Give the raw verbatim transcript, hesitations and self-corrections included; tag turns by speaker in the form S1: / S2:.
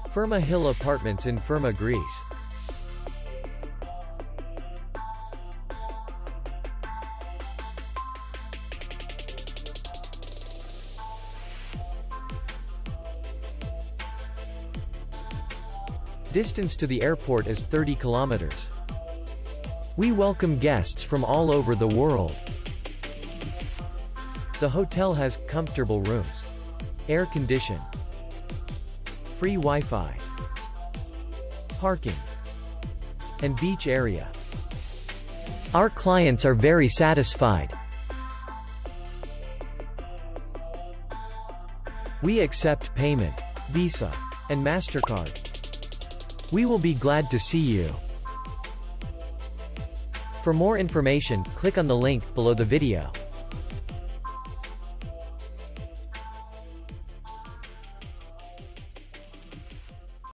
S1: Ferma Hill Apartments in Ferma, Greece. Distance to the airport is thirty kilometers. We welcome guests from all over the world. The hotel has comfortable rooms, air condition, free Wi-Fi, parking, and beach area. Our clients are very satisfied. We accept payment, Visa, and MasterCard. We will be glad to see you. For more information, click on the link below the video.